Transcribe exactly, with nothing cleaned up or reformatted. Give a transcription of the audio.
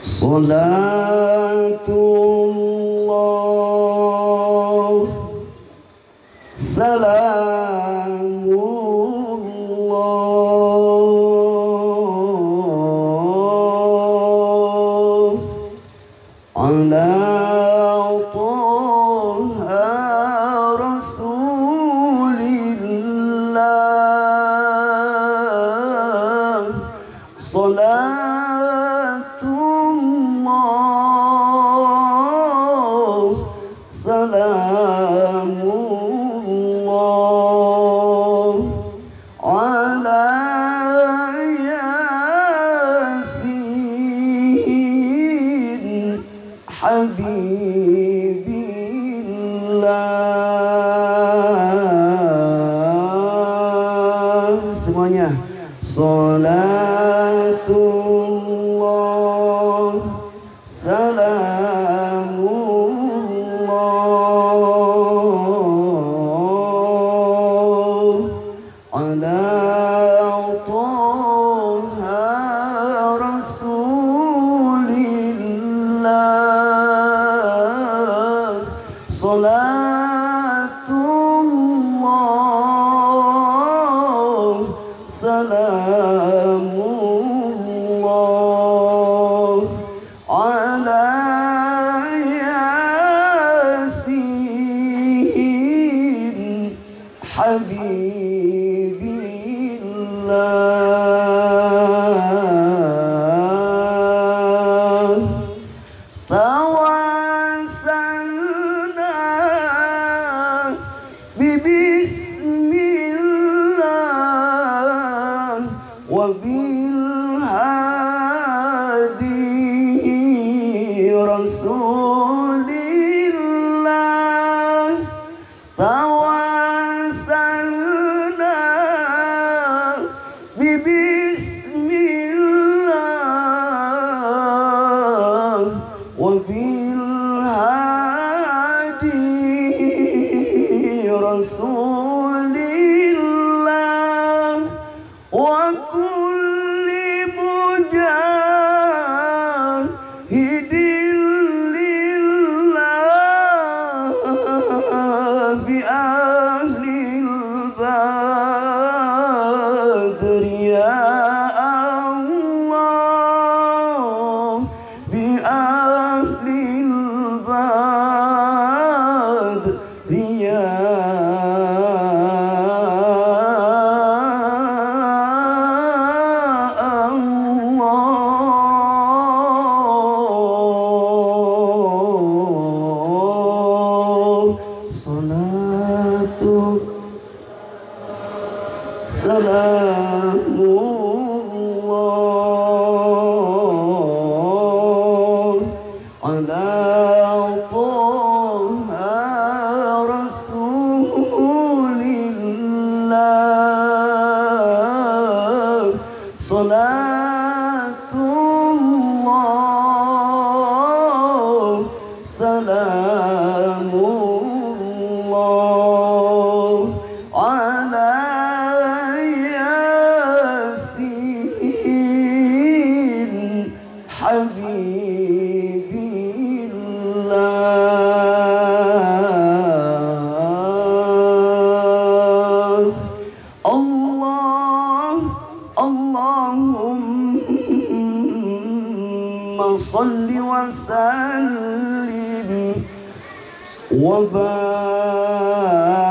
Salatullah salamullah ala Taha Rasulillah. Salatullah salamullah ala Yasin Habibillah. Semuanya. Salatullah salamullah ala Taha Rasulillah. Salatullah salamullah ala Yasin Habibillah. Tawassalna bibismillah wa bil hadi rasulillah. Tawassalna bibismillah wa bil hadi rasulillah wa kulli mujahidin lillah bi ahlil badr ya Allah, bi ahlil badr ya salatu salamullah ala Taha Rasulillah. Salatullah salamullah ala Yasin Habibillah. Allah Allahumma salli wa sallim wa barik